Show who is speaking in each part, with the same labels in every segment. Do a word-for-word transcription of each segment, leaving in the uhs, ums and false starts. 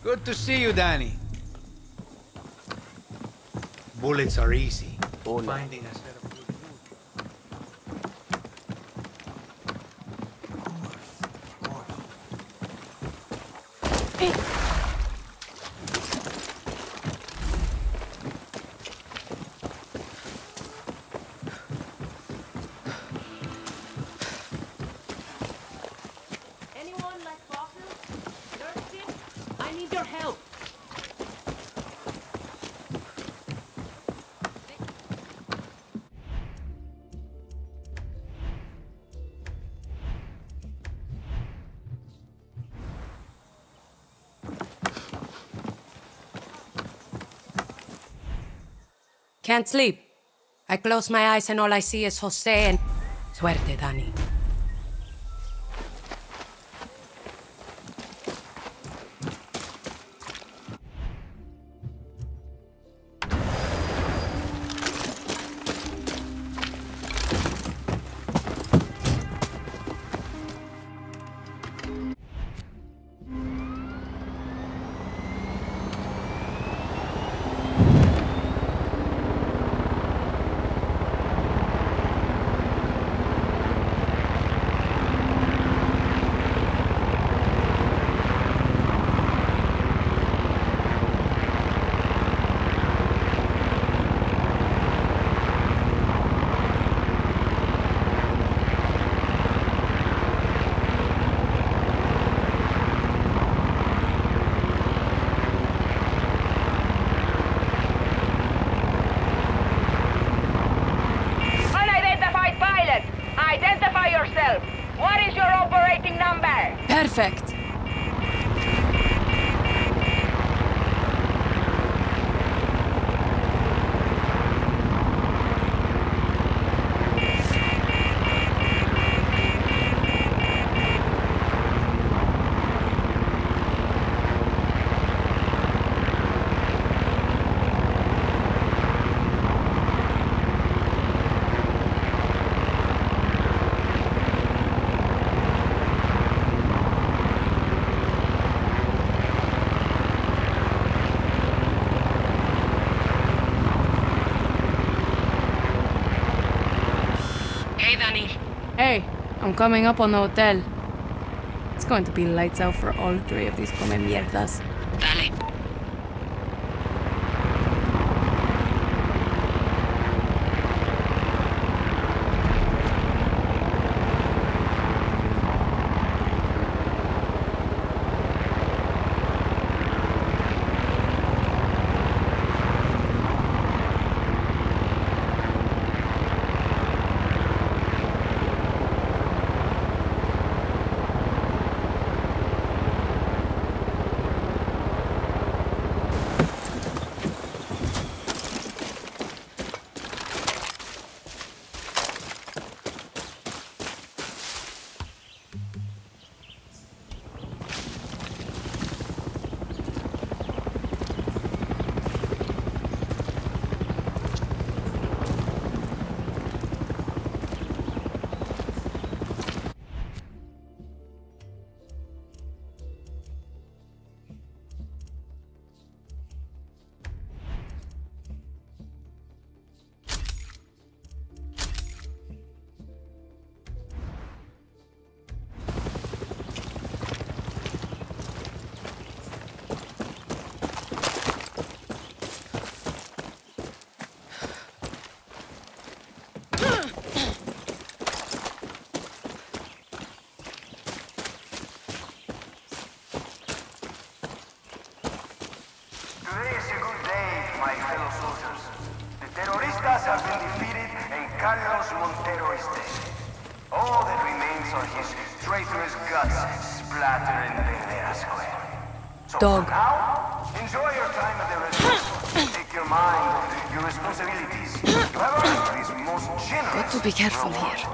Speaker 1: Good to see you, Danny. Bullets are easy.
Speaker 2: Hola.
Speaker 1: Finding a set of good food.
Speaker 3: Anyone like fossils? Nurses? I need your help.
Speaker 4: Can't sleep. I close my eyes and all I see is Jose and... Suerte, Danny.
Speaker 5: Identify yourself. What is your operating number?
Speaker 4: Perfect. Hey, I'm coming up on the hotel. It's going to be lights out for all three of these come mierdas. Dale.
Speaker 6: have been defeated and Carlos Montero is dead. All that remains are his traitorous guts splattering Rivera Square. So
Speaker 4: Dog.
Speaker 6: for now, enjoy your time at the resort. Take your mind off your responsibilities. You have earned this most generous
Speaker 4: Got to be careful
Speaker 6: reward.
Speaker 4: here.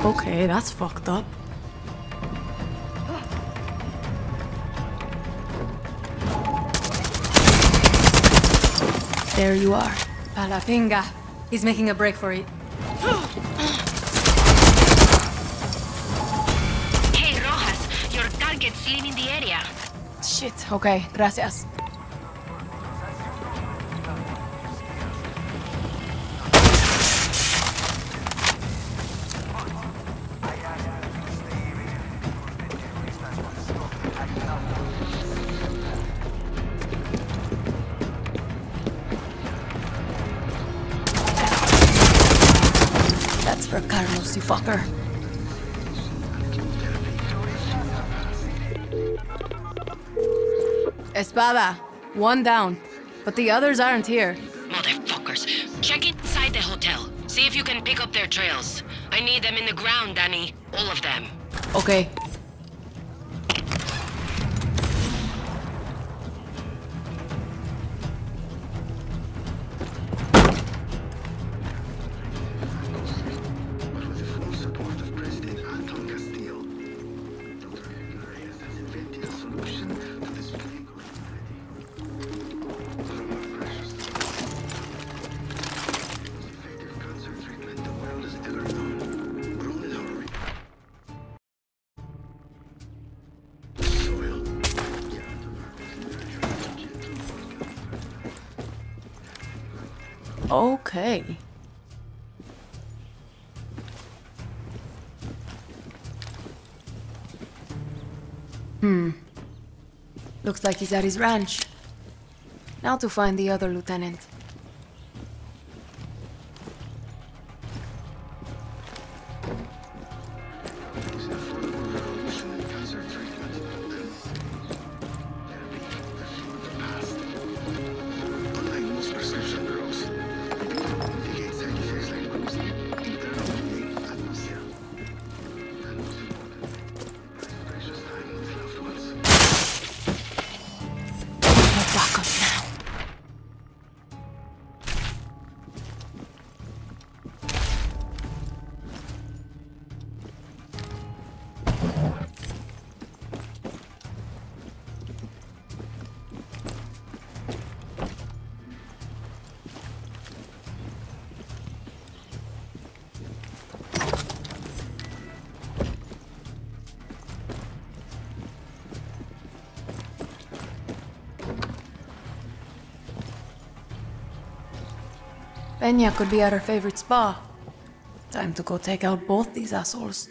Speaker 4: Okay, that's fucked up. There you are. Palapinga. He's making a break for it.
Speaker 2: Hey, Rojas, your target's leaving the area.
Speaker 4: Shit. Okay, gracias. That's for Carlos, you fucker. Espada, one down. But the others aren't here.
Speaker 2: Motherfuckers. Check inside the hotel. See if you can pick up their trails. I need them in the ground, Danny. All of them.
Speaker 4: Okay. Okay. Hmm. Looks like he's at his ranch. Now to find the other lieutenant. Back up now. Peña could be at her favorite spa. Time to go take out both these assholes.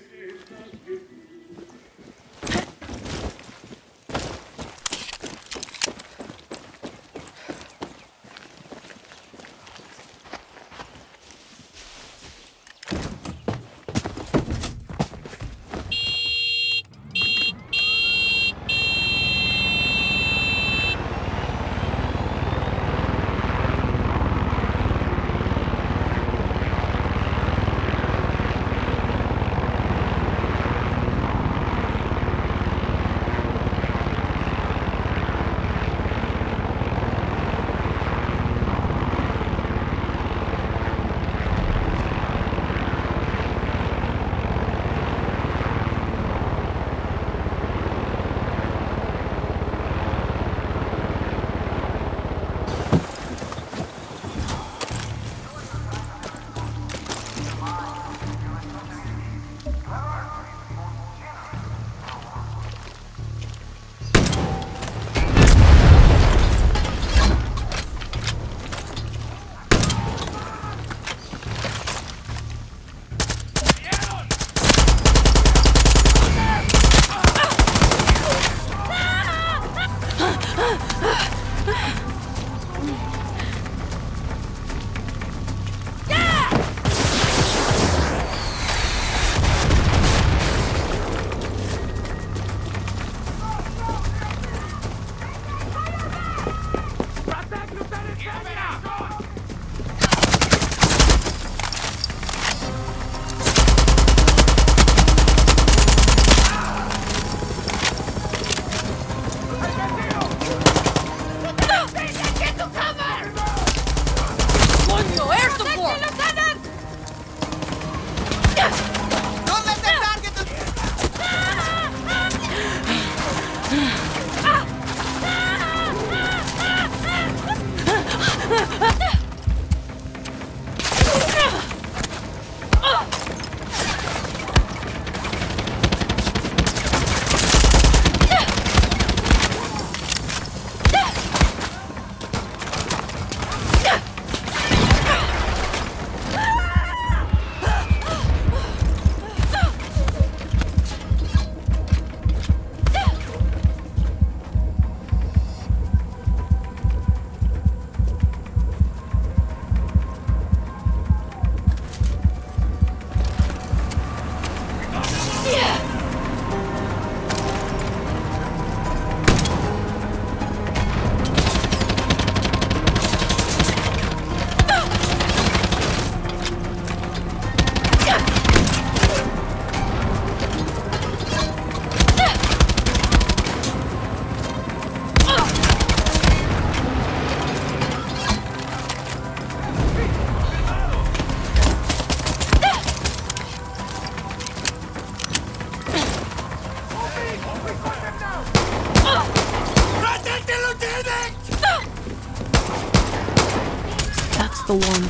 Speaker 4: the one.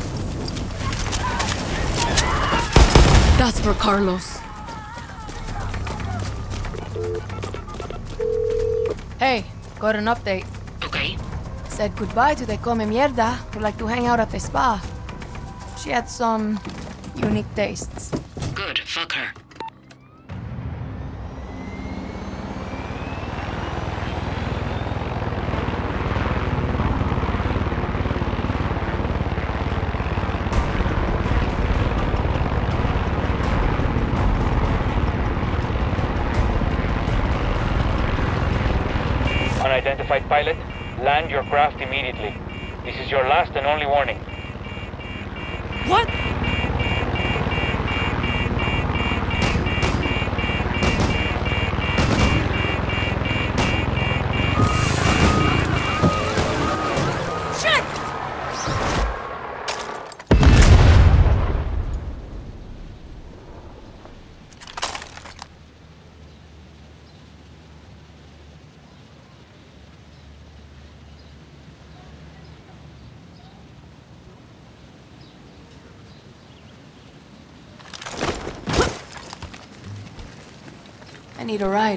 Speaker 4: That's for Carlos. Hey, got an update.
Speaker 2: Okay.
Speaker 4: Said goodbye to the Come Mierda who like to hang out at the spa. She had some unique tastes.
Speaker 2: Good. Fuck her.
Speaker 7: Unidentified pilot, land your craft immediately. This is your last and only warning.
Speaker 4: What? Shit! I need a ride.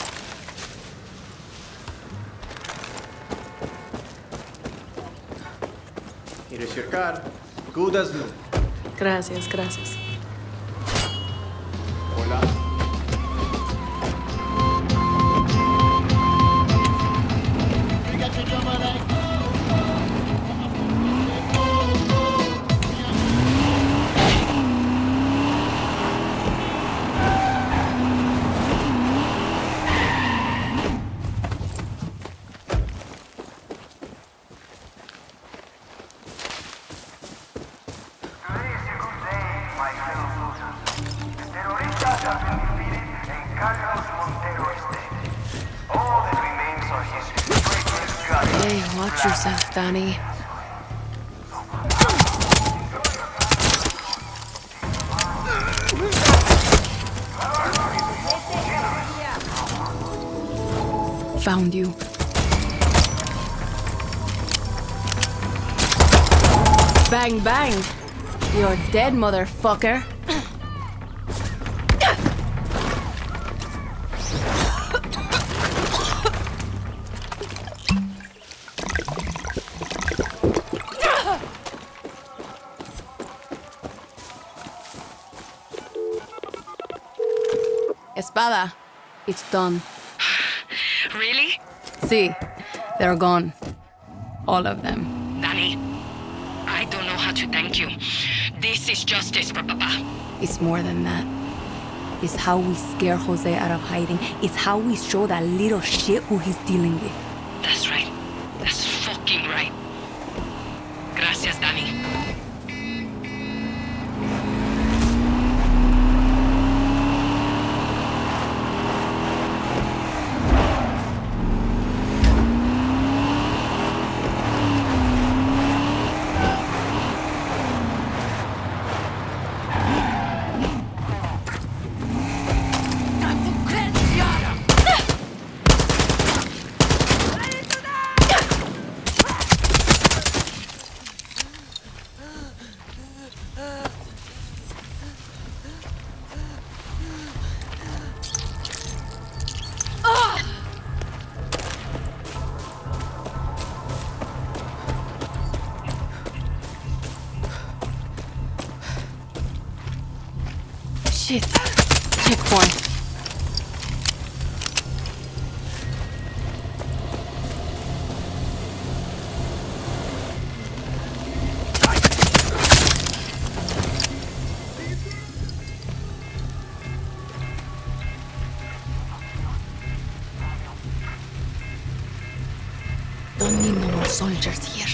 Speaker 8: Here is your car. Good as new.
Speaker 4: Gracias, gracias.
Speaker 8: Hola.
Speaker 6: Today is a good day, my fellow soldiers. Terroristas have been defeated in Carlos Montero Estate. All that remains are his traitorous guts.
Speaker 4: Hey, watch yourself, Danny. Found you. Bang, bang. You're dead, motherfucker. Espada. It's done.
Speaker 2: Really?
Speaker 4: See, they're gone. All of them.
Speaker 2: Danny, I don't know how to thank you. This is justice for Papa.
Speaker 4: It's more than that. It's how we scare Jose out of hiding. It's how we show that little shit who he's dealing with.
Speaker 2: That's right. That's fucking right. Gracias, Danny.
Speaker 4: Shit. Checkpoint. Don't need no more soldiers here.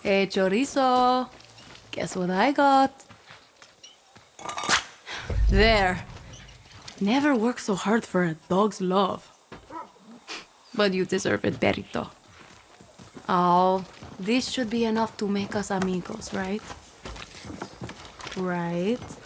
Speaker 4: Hey, chorizo. Guess what I got? There. Never worked so hard for a dog's love. But you deserve it, Perrito. Oh, this should be enough to make us amigos, right? Right?